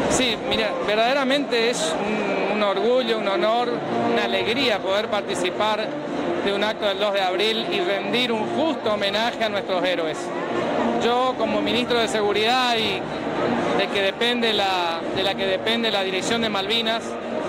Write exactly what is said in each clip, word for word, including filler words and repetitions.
Sí, mira, verdaderamente es un, un orgullo, un honor, una alegría poder participar de un acto del dos de abril y rendir un justo homenaje a nuestros héroes. Yo, como ministro de Seguridad y de, que depende la, de la que depende la dirección de Malvinas,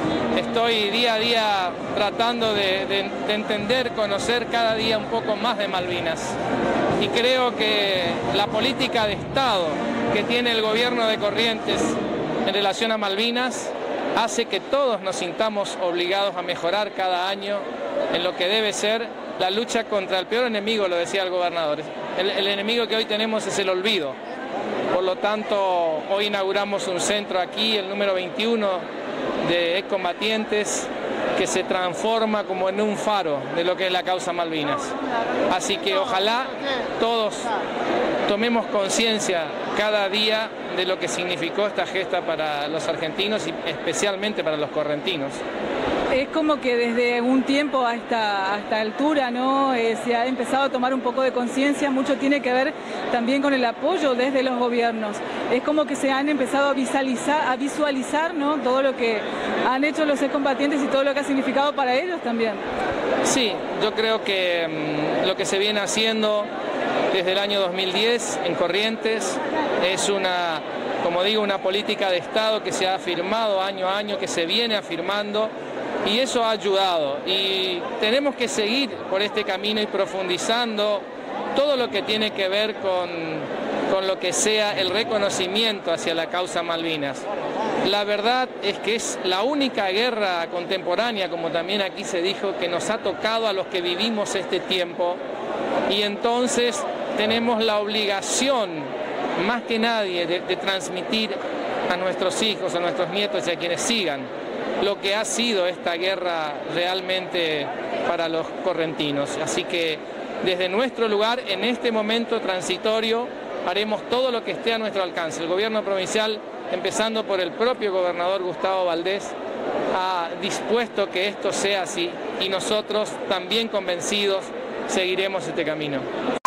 estoy día a día tratando de, de, de entender, conocer cada día un poco más de Malvinas. Y creo que la política de Estado que tiene el gobierno de Corrientes en relación a Malvinas hace que todos nos sintamos obligados a mejorar cada año en lo que debe ser la lucha contra el peor enemigo, lo decía el gobernador. El, el enemigo que hoy tenemos es el olvido. Por lo tanto, hoy inauguramos un centro aquí, el número veintiuno, de excombatientes, que se transforma como en un faro de lo que es la causa Malvinas. Así que ojalá todos tomemos conciencia cada día de lo que significó esta gesta para los argentinos y especialmente para los correntinos. Es como que desde un tiempo a esta, a esta altura, ¿no? Eh, se ha empezado a tomar un poco de conciencia, mucho tiene que ver también con el apoyo desde los gobiernos. Es como que se han empezado a visualizar, a visualizar, ¿no? Todo lo que han hecho los excombatientes y todo lo que ha significado para ellos también. Sí, yo creo que mmm, lo que se viene haciendo desde el año dos mil diez en Corrientes es una, como digo, una política de Estado que se ha afirmado año a año, que se viene afirmando. Y eso ha ayudado y tenemos que seguir por este camino y profundizando todo lo que tiene que ver con, con lo que sea el reconocimiento hacia la causa Malvinas. La verdad es que es la única guerra contemporánea, como también aquí se dijo, que nos ha tocado a los que vivimos este tiempo y entonces tenemos la obligación, más que nadie, de, de transmitir a nuestros hijos, a nuestros nietos y a quienes sigan lo que ha sido esta guerra realmente para los correntinos. Así que desde nuestro lugar, en este momento transitorio, haremos todo lo que esté a nuestro alcance. El gobierno provincial, empezando por el propio gobernador Gustavo Valdés, ha dispuesto que esto sea así y nosotros, también convencidos, seguiremos este camino.